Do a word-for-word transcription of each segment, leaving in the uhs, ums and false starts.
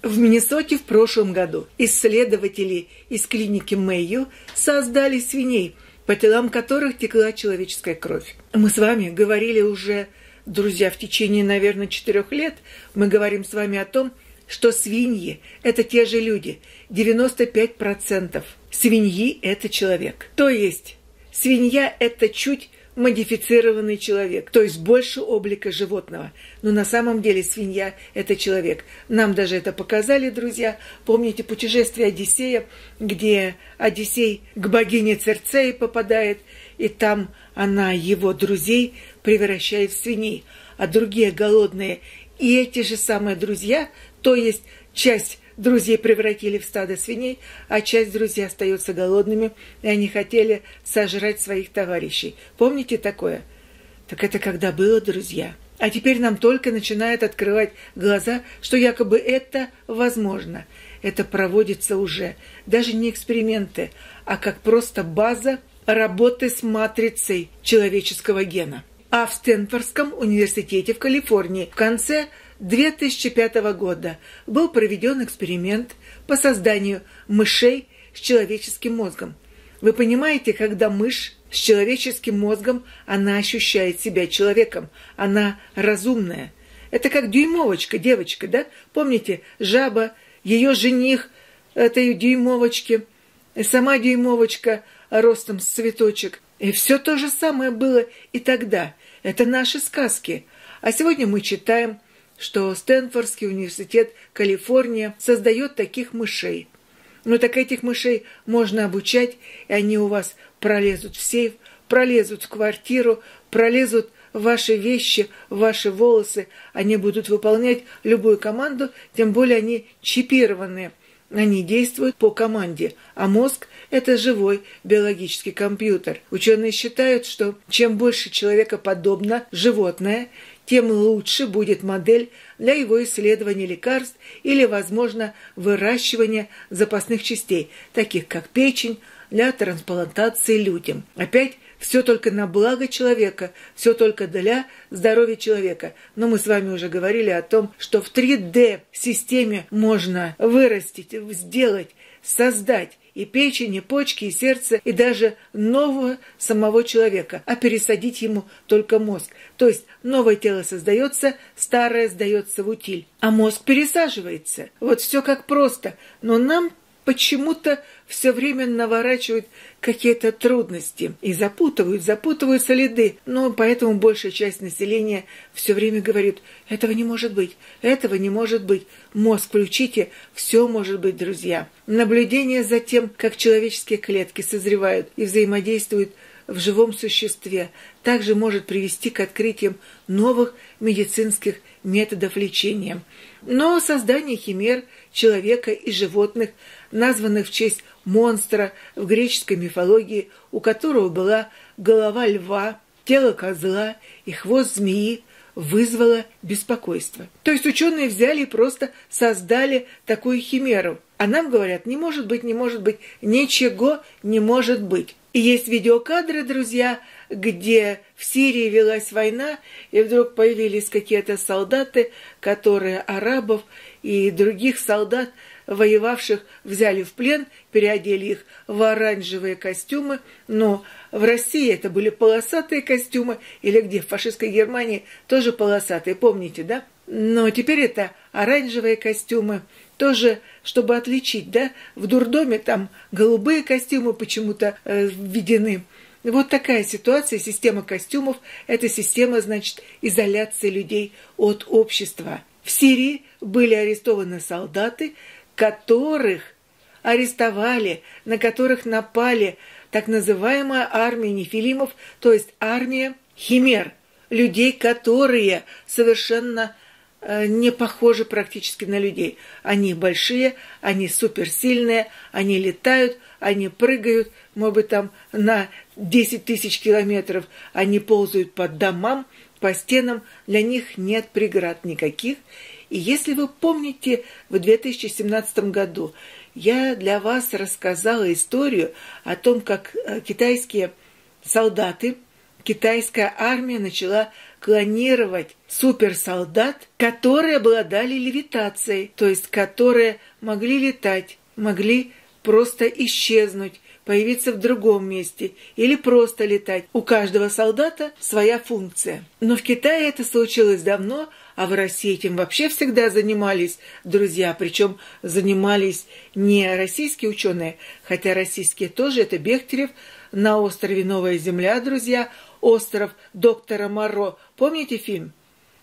В Миннесоте в прошлом году исследователи из клиники Мэйо создали свиней, по телам которых текла человеческая кровь. Мы с вами говорили уже, друзья, в течение, наверное, четырех лет, мы говорим с вами о том, что свиньи – это те же люди. девяносто пять процентов свиньи – это человек. То есть свинья – это чуть модифицированный человек, то есть больше облика животного. Но на самом деле свинья – это человек. Нам даже это показали, друзья. Помните путешествие Одиссея, где Одиссей к богине Цирцеи попадает, и там она его друзей превращает в свиней, а другие голодные. И эти же самые друзья, то есть часть друзей превратили в стадо свиней, а часть друзей остается голодными, и они хотели сожрать своих товарищей. Помните такое? Так это когда было, друзья. А теперь нам только начинает открывать глаза, что якобы это возможно. Это проводится уже. Даже не эксперименты, а как просто база работы с матрицей человеческого гена. А в Стэнфордском университете в Калифорнии в конце две тысячи пятого года был проведен эксперимент по созданию мышей с человеческим мозгом. Вы понимаете, когда мышь с человеческим мозгом, она ощущает себя человеком, она разумная. Это как дюймовочка, девочка, да? Помните, жаба, ее жених этой дюймовочки, сама дюймовочка ростом с цветочек. И все то же самое было и тогда. Это наши сказки. А сегодня мы читаем, что Стэнфордский университет Калифорния создает таких мышей. Но так этих мышей можно обучать, и они у вас пролезут в сейф, пролезут в квартиру, пролезут в ваши вещи, в ваши волосы. Они будут выполнять любую команду, тем более они чипированные. Они действуют по команде, а мозг – это живой биологический компьютер. Ученые считают, что чем больше человека подобно животное, тем лучше будет модель для его исследования лекарств или, возможно, выращивания запасных частей, таких как печень, для трансплантации людям. Опять все только на благо человека, все только для здоровья человека. Но мы с вами уже говорили о том, что в три дэ системе можно вырастить, сделать, создать и печень, и почки, и сердце, и даже нового самого человека, а пересадить ему только мозг. То есть новое тело создается, старое сдается в утиль, а мозг пересаживается. Вот все как просто, но нам почему-то все время наворачивают какие-то трудности и запутывают, запутывают следы. Но поэтому большая часть населения все время говорит: этого не может быть, этого не может быть. Мозг включите, все может быть, друзья. Наблюдение за тем, как человеческие клетки созревают и взаимодействуют в живом существе, также может привести к открытиям новых медицинских методов лечения. Но создание химер человека и животных, названных в честь монстра в греческой мифологии, у которого была голова льва, тело козла и хвост змеи, вызвало беспокойство. То есть ученые взяли и просто создали такую химеру. А нам говорят: не может быть, не может быть, ничего не может быть. И есть видеокадры, друзья, где в Сирии велась война, и вдруг появились какие-то солдаты, которые арабов и других солдат, воевавших, взяли в плен, переодели их в оранжевые костюмы. Но в России это были полосатые костюмы, или где, в фашистской Германии, тоже полосатые, помните, да? Но теперь это оранжевые костюмы, тоже, чтобы отличить, да? В дурдоме там голубые костюмы почему-то э, введены. Вот такая ситуация, система костюмов, это система, значит, изоляции людей от общества. В Сирии были арестованы солдаты, которых арестовали, на которых напали так называемая армия нефилимов, то есть армия химер, людей, которые совершенно э, не похожи практически на людей. Они большие, они суперсильные, они летают, они прыгают, может быть, там на десять тысяч километров, они ползают по домам, по стенам, для них нет преград никаких. И если вы помните, в две тысячи семнадцатом году я для вас рассказала историю о том, как китайские солдаты, китайская армия начала клонировать суперсолдат, которые обладали левитацией, то есть которые могли летать, могли просто исчезнуть, появиться в другом месте или просто летать. У каждого солдата своя функция. Но в Китае это случилось давно, а в России этим вообще всегда занимались друзья. Причем занимались не российские ученые, хотя российские тоже, это Бехтерев на острове Новая Земля, друзья, остров доктора Моро. Помните фильм?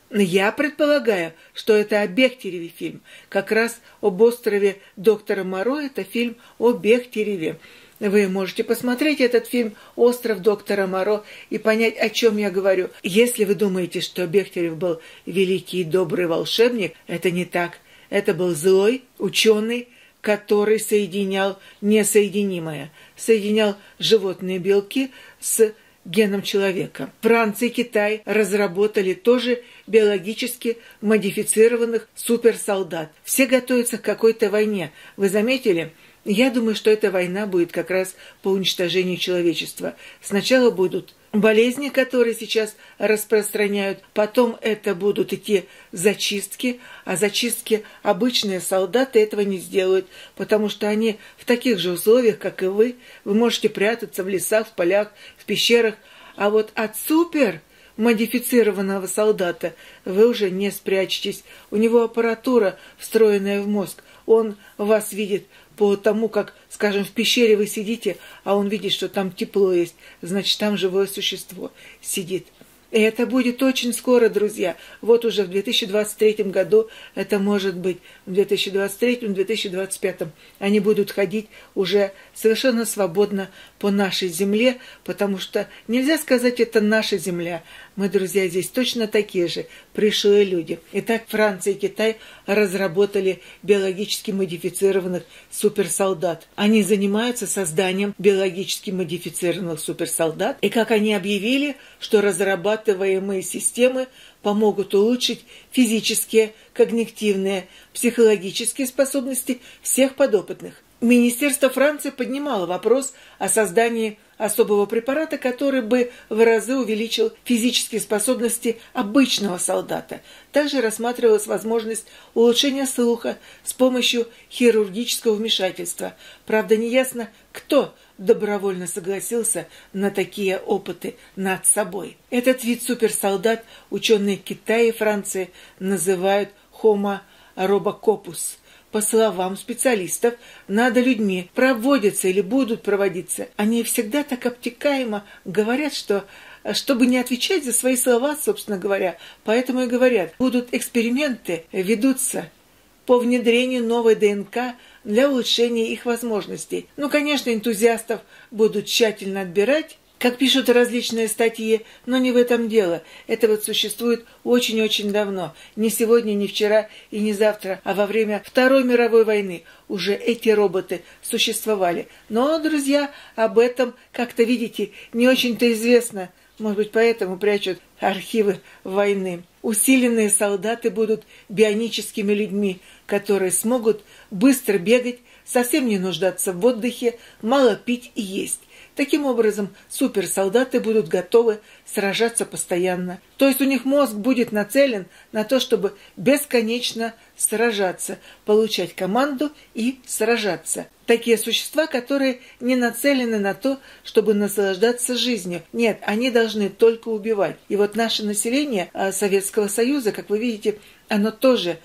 Я предполагаю, что это о Бехтереве фильм. Как раз об острове доктора Моро это фильм о Бехтереве. Вы можете посмотреть этот фильм «Остров доктора Моро» и понять, о чем я говорю. Если вы думаете, что Бехтерев был великий и добрый волшебник, это не так. Это был злой ученый, который соединял несоединимое. Соединял животные белки с геном человека. Франция и Китай разработали тоже биологически модифицированных суперсолдат. Все готовятся к какой-то войне. Вы заметили? Я думаю, что эта война будет как раз по уничтожению человечества. Сначала будут болезни, которые сейчас распространяют, потом это будут идти зачистки, а зачистки обычные солдаты этого не сделают, потому что они в таких же условиях, как и вы. Вы можете прятаться в лесах, в полях, в пещерах, а вот от супер модифицированного солдата вы уже не спрячетесь. У него аппаратура, встроенная в мозг. Он вас видит по тому, как, скажем, в пещере вы сидите, а он видит, что там тепло есть, значит, там живое существо сидит. И это будет очень скоро, друзья. Вот уже в две тысячи двадцать третьем году это может быть, в две тысячи двадцать третьем — две тысячи двадцать пятом. Они будут ходить уже совершенно свободно по нашей земле, потому что нельзя сказать, это наша земля. Мы, друзья, здесь точно такие же пришлые люди. Итак, Франция и Китай разработали биологически модифицированных суперсолдат. Они занимаются созданием биологически модифицированных суперсолдат. И как они объявили, что разрабатываемые системы помогут улучшить физические, когнитивные, психологические способности всех подопытных. Министерство Франции поднимало вопрос о создании особого препарата, который бы в разы увеличил физические способности обычного солдата. Также рассматривалась возможность улучшения слуха с помощью хирургического вмешательства. Правда, неясно, кто добровольно согласился на такие опыты над собой. Этот вид суперсолдат ученые Китая и Франции называют Homo robocopus. По словам специалистов, над людьми проводятся или будут проводиться. Они всегда так обтекаемо говорят, что, чтобы не отвечать за свои слова, собственно говоря, поэтому и говорят, будут эксперименты, ведутся по внедрению новой ДНК для улучшения их возможностей. Ну, конечно, энтузиастов будут тщательно отбирать, как пишут различные статьи, но не в этом дело. Это вот существует очень-очень давно. Не сегодня, не вчера и не завтра, а во время Второй мировой войны уже эти роботы существовали. Но, друзья, об этом, как-то, видите, не очень-то известно. Может быть, поэтому прячут архивы войны. Усиленные солдаты будут бионическими людьми, которые смогут быстро бегать, совсем не нуждаться в отдыхе, мало пить и есть. Таким образом, суперсолдаты будут готовы сражаться постоянно. То есть у них мозг будет нацелен на то, чтобы бесконечно сражаться, получать команду и сражаться. Такие существа, которые не нацелены на то, чтобы наслаждаться жизнью. Нет, они должны только убивать. И вот наше население Советского Союза, как вы видите, оно тоже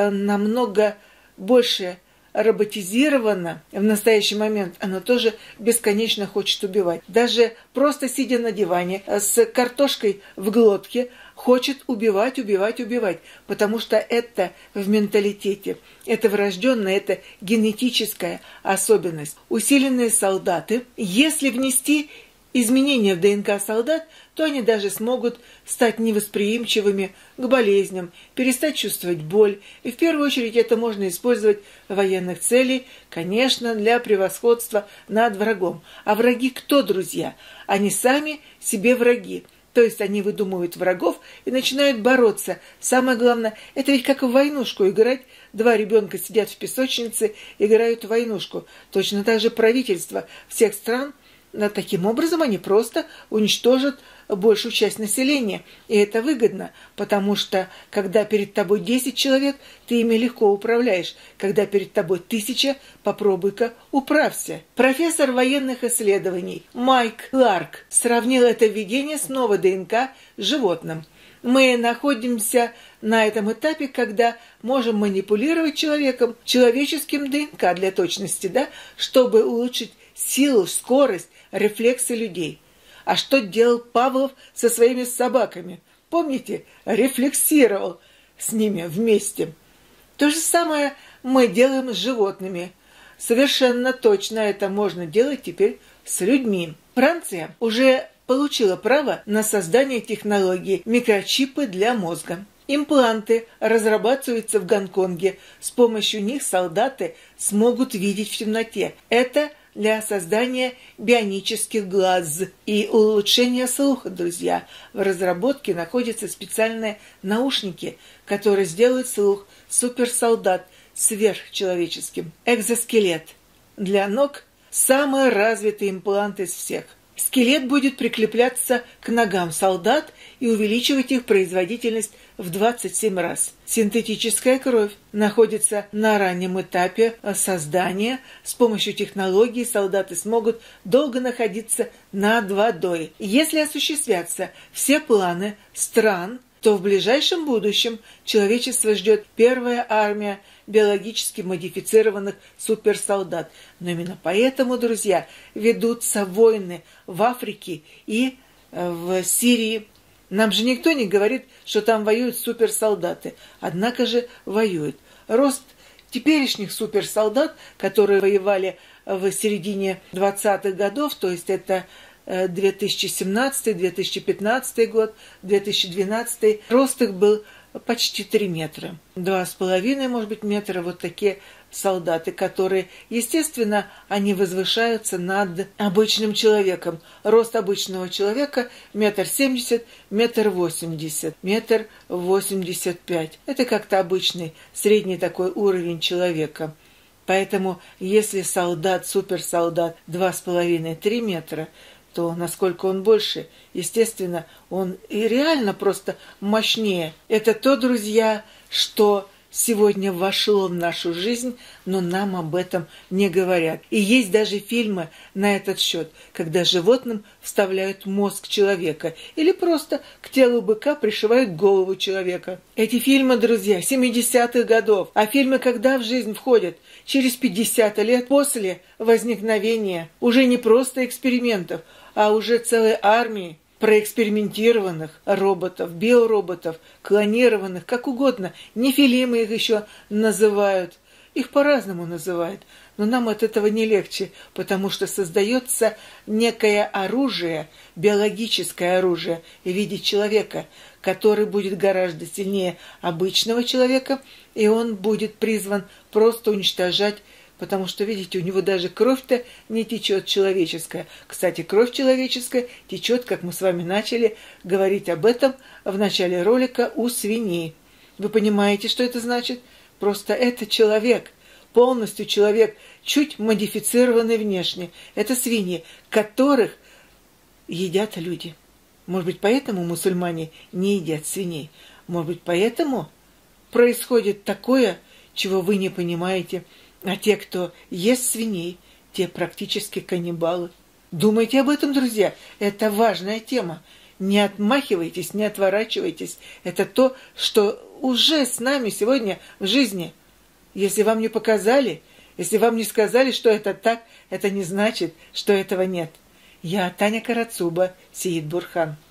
намного больше роботизировано в настоящий момент, оно тоже бесконечно хочет убивать. Даже просто сидя на диване с картошкой в глотке, хочет убивать, убивать, убивать, потому что это в менталитете, это врожденная, это генетическая особенность. Усиленные солдаты, если внести изменения в ДНК солдат, то они даже смогут стать невосприимчивыми к болезням, перестать чувствовать боль. И в первую очередь это можно использовать в военных целях, конечно, для превосходства над врагом. А враги кто, друзья? Они сами себе враги. То есть они выдумывают врагов и начинают бороться. Самое главное, это ведь как в войнушку играть. Два ребенка сидят в песочнице, играют в войнушку. Точно так же правительство всех стран, таким образом они просто уничтожат большую часть населения. И это выгодно, потому что, когда перед тобой десять человек, ты ими легко управляешь. Когда перед тобой тысяча, попробуй-ка управься. Профессор военных исследований Майк Кларк сравнил это введение с новой ДНК с животным. Мы находимся на этом этапе, когда можем манипулировать человеком, человеческим ДНК для точности, да, чтобы улучшить силу, скорость, рефлексы людей. А что делал Павлов со своими собаками? Помните, рефлексировал с ними вместе. То же самое мы делаем с животными. Совершенно точно это можно делать теперь с людьми. Франция уже получила право на создание технологии микрочипы для мозга. Импланты разрабатываются в Гонконге. С помощью них солдаты смогут видеть в темноте. Это для создания бионических глаз и улучшения слуха, друзья. В разработке находятся специальные наушники, которые сделают слух суперсолдат сверхчеловеческим. Экзоскелет для ног – самый развитый имплант из всех. Скелет будет прикрепляться к ногам солдат и увеличивать их производительность в двадцать семь раз. Синтетическая кровь находится на раннем этапе создания. С помощью технологии солдаты смогут долго находиться над водой. Если осуществятся все планы стран, то в ближайшем будущем человечество ждет первая армия биологически модифицированных суперсолдат. Но именно поэтому, друзья, ведутся войны в Африке и в Сирии. Нам же никто не говорит, что там воюют суперсолдаты. Однако же воюют. Рост теперешних суперсолдат, которые воевали в середине двадцатых годов, то есть это две тысячи семнадцатый — две тысячи пятнадцатый год, две тысячи двенадцатый, рост их был почти три метра. Два с половиной, может быть, метра, вот такие солдаты, которые, естественно, они возвышаются над обычным человеком. Рост обычного человека метр семьдесят, метр восемьдесят, метр восемьдесят пять. Это как-то обычный, средний такой уровень человека. Поэтому, если солдат, суперсолдат два с половиной — три метра, то насколько он больше, естественно, он и реально просто мощнее. Это то, друзья, что сегодня вошло в нашу жизнь, но нам об этом не говорят. И есть даже фильмы на этот счет, когда животным вставляют мозг человека или просто к телу быка пришивают голову человека. Эти фильмы, друзья, семидесятых годов, а фильмы когда в жизнь входят? Через пятьдесят лет после возникновения уже не просто экспериментов, а уже целой армии проэкспериментированных роботов, биороботов, клонированных, как угодно. Нефилимы их еще называют. Их по-разному называют. Но нам от этого не легче, потому что создается некое оружие, биологическое оружие в виде человека, который будет гораздо сильнее обычного человека, и он будет призван просто уничтожать. Потому что, видите, у него даже кровь-то не течет человеческая. Кстати, кровь человеческая течет, как мы с вами начали говорить об этом в начале ролика, у свиней. Вы понимаете, что это значит? Просто это человек, полностью человек, чуть модифицированный внешне. Это свиньи, которых едят люди. Может быть, поэтому мусульмане не едят свиней? Может быть, поэтому происходит такое, чего вы не понимаете? А те, кто ест свиней, те практически каннибалы. Думайте об этом, друзья. Это важная тема. Не отмахивайтесь, не отворачивайтесь. Это то, что уже с нами сегодня в жизни. Если вам не показали, если вам не сказали, что это так, это не значит, что этого нет. Я Таня Карацуба, Сеид Бурхан.